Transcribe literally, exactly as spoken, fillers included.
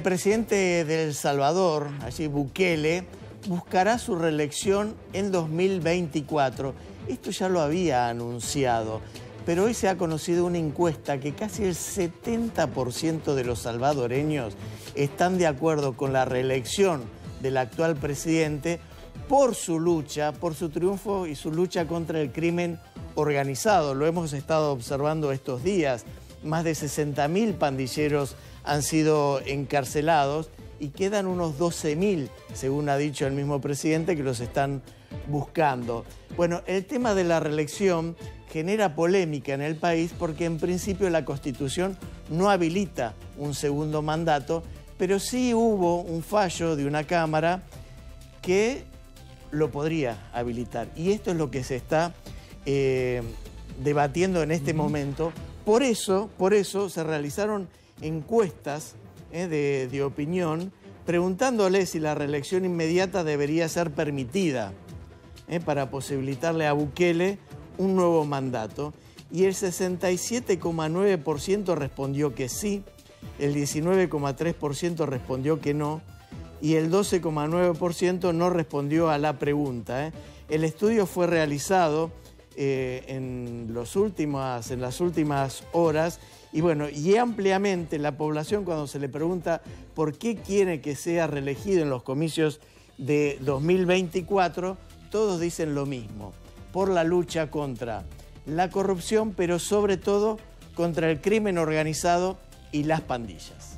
El presidente de El Salvador, allí Bukele, buscará su reelección en dos mil veinticuatro. Esto ya lo había anunciado, pero hoy se ha conocido una encuesta que casi el setenta por ciento de los salvadoreños están de acuerdo con la reelección del actual presidente por su lucha, por su triunfo y su lucha contra el crimen organizado. Lo hemos estado observando estos días. Más de sesenta mil pandilleros han sido encarcelados y quedan unos doce mil, según ha dicho el mismo presidente, que los están buscando. Bueno, el tema de la reelección genera polémica en el país porque en principio la Constitución no habilita un segundo mandato, pero sí hubo un fallo de una Cámara que lo podría habilitar. Y esto es lo que se está eh, debatiendo en este momento. Por eso, por eso se realizaron encuestas eh, de, de opinión preguntándole si la reelección inmediata debería ser permitida eh, para posibilitarle a Bukele un nuevo mandato. Y el sesenta y siete coma nueve por ciento respondió que sí, el diecinueve coma tres por ciento respondió que no y el doce coma nueve por ciento no respondió a la pregunta. Eh. El estudio fue realizado Eh, en, los últimos, en las últimas horas y bueno, y ampliamente la población cuando se le pregunta por qué quiere que sea reelegido en los comicios de dos mil veinticuatro, todos dicen lo mismo, por la lucha contra la corrupción, pero sobre todo contra el crimen organizado y las pandillas.